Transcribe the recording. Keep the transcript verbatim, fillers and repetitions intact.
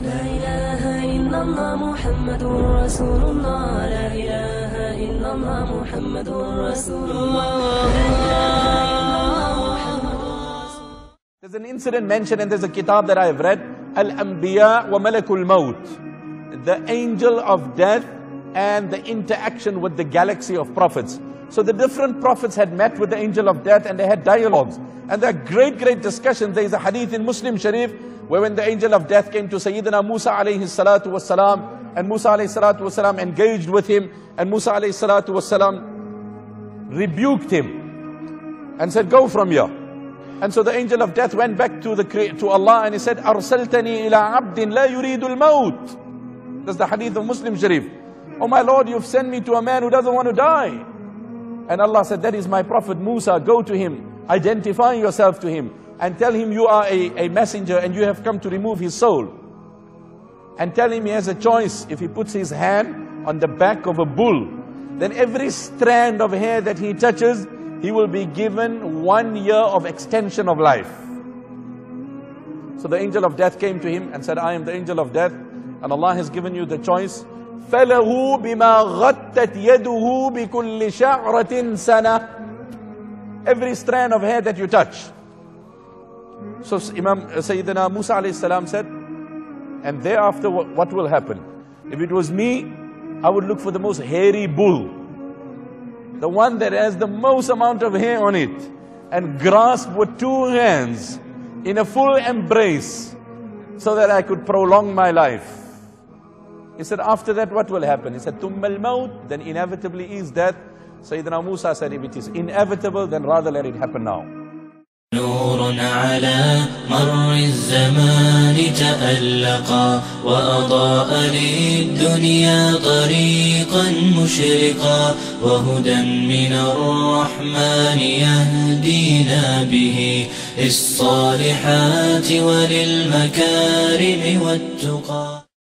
لا إله إلا الله محمد رسول الله. لا إله إلا الله محمد رسول الله. لا إله إلا الله محمد رسول الله. There's an incident mentioned, and there's a kitab that I have read, Al-Anbiya wa Malakul Maut, the angel of death and the interaction with the galaxy of prophets. So the different prophets had met with the angel of death and they had dialogues. And there are great, great discussions. There is a hadith in Muslim Sharif where when the angel of death came to Sayyidina Musa alayhi salatu wasalam, and Musa alayhi salatu wasalam engaged with him, and Musa alayhi salatu wasalam rebuked him and said, go from here. And so the angel of death went back to the to Allah and he said, Arsaltani ila abdin la yuridul maut. That's the hadith of Muslim Sharif. Oh my Lord, you've sent me to a man who doesn't want to die. And Allah said, that is my prophet Musa, go to him, identify yourself to him, and tell him you are a, a messenger and you have come to remove his soul. And tell him he has a choice. If he puts his hand on the back of a bull, then every strand of hair that he touches, he will be given one year of extension of life. So the angel of death came to him and said, I am the angel of death, and Allah has given you the choice. فَلَهُ بِمَا غَتَّتْ يَدُهُ بِكُلِّ شَعْرَةٍ سَنَةٍ. Every strand of hair that you touch. So Imam Sayyidina Musa alayhi salam said, and thereafter what, what will happen? If it was me, I would look for the most hairy bull, the one that has the most amount of hair on it, and grasp with two hands in a full embrace so that I could prolong my life. He said, after that what will happen? He said, ثُمَّ الْمَوْتِ, then inevitably is death. Sayyidina Musa said, if it is inevitable, then rather let it happen now. نور على مر الزمان تألقا وأضاء للدنيا طريقا مشرقا وهدى من الرحمن يهدينا به للصالحات وللمكارم والتقى.